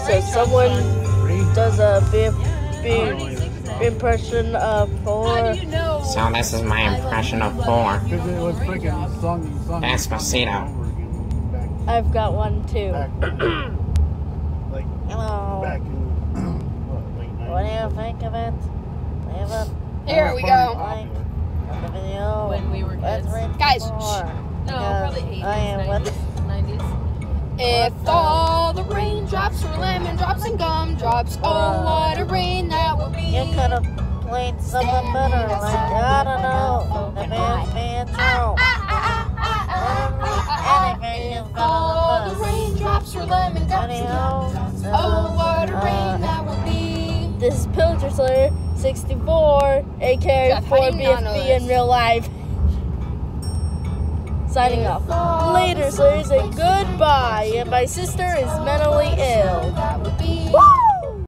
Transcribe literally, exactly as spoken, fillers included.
So someone does a B F B impression of four. So this is my impression of four. Because it was freaking sung, sung Despacito. I've got one too. Like, Hello. back in, what, late What do you think of it? Leave it. Here we go. Like the video. When we were Let's kids. read Guys. more. No, Because probably eighties, I am nineties. with nineties. If all the raindrops were lemon drops and gumdrops, oh, what a rain that would be. You could have played something better, like, I don't know, the band band show. Anything is If all the gonna raindrops were lemon drops and Anyhow, gumdrops, oh, what a rain uh, that would be. This is Pillager Slayer sixty-four, aka Jeff, how do four you B not F know B this? in real life. Signing off. Later, Slayers, and goodbye. And my sister is mentally ill.